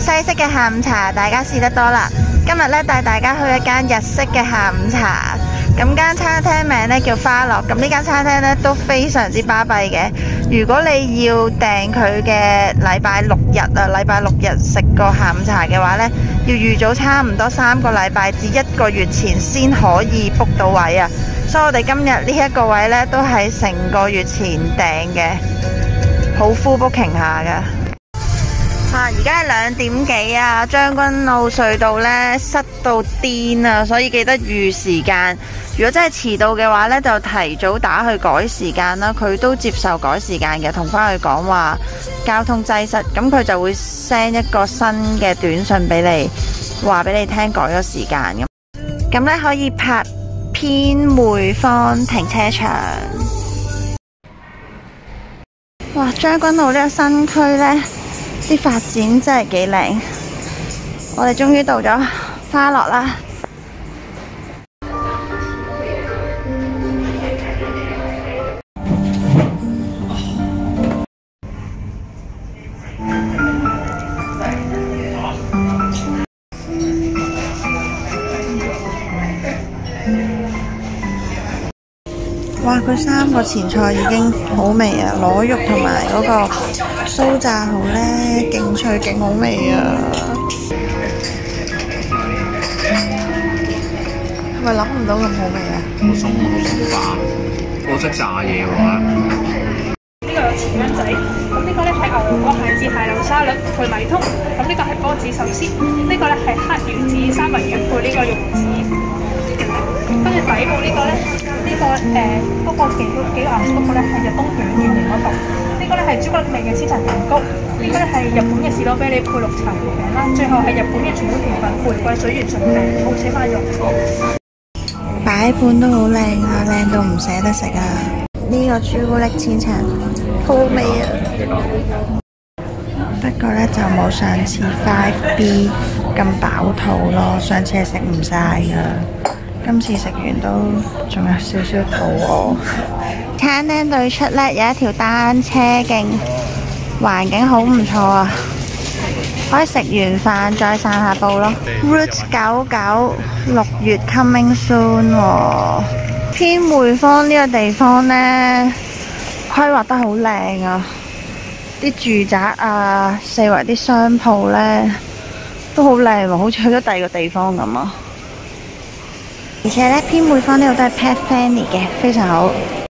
西式嘅下午茶大家試得多啦，今日咧帶大家去一間日式嘅下午茶。咁間餐廳名咧叫花樂，咁呢間餐廳咧都非常之巴閉嘅。如果你要訂佢嘅禮拜六日食個下午茶嘅話咧，要預早差唔多3個禮拜至1個月前先可以 book 到位啊。所以我哋今日呢一個位咧都係成個月前訂嘅，好 full booking 下噶。而家係2點幾啊，將軍澳隧道咧塞到癲啊，所以記得預時間。如果真係遲到嘅話咧，就提早打去改時間啦。佢都接受改時間嘅，同翻佢講話交通擠塞，咁佢就會 send 一個新嘅短信俾你，話俾你聽改咗時間咁。咁咧可以拍偏梅芳停車場。哇！將軍澳呢個新區呢，啲發展真係幾靚。我哋終於到咗花樂啦。哇！佢3個前菜已經好味啊，螺肉同埋嗰個酥炸蠔呢，勁脆勁好味啊！係咪諗唔到咁好味啊？ 好鬆化，我識炸嘢嘅話。 呢個有錢燜仔，咁呢個咧係牛油果蟹至蟹柳沙律配米通，咁呢個係波子壽司，呢個咧係黑魚子三文魚配呢個玉子，跟住底部呢個咧。嗰個幾顏色嗰個咧係日東卷圓形嗰度，呢個咧係朱古力味嘅千層蛋糕，呢個咧係日本嘅士多啤梨配綠茶甜餅啦，最後係日本嘅傳統甜品玫瑰水原醇餅，好且賣肉。 擺盤都好靚啊，靚到唔捨得食啊！呢個朱古力千層好味啊！不過咧就冇上次 5B 咁飽肚咯，上次係食唔晒噶。今次食完都仲有少少肚餓。餐廳對出呢有一條單車徑，環境好唔錯啊！可以食完飯再散下步咯。Route 99 6月 coming soon 喎。偏梅芳呢個地方呢，規劃得好靚啊！啲住宅啊，四圍啲商鋪呢都好靚喎，好似去咗第二個地方咁啊！而且咧，偏梅芳呢度都係 pet friendly 嘅，非常好。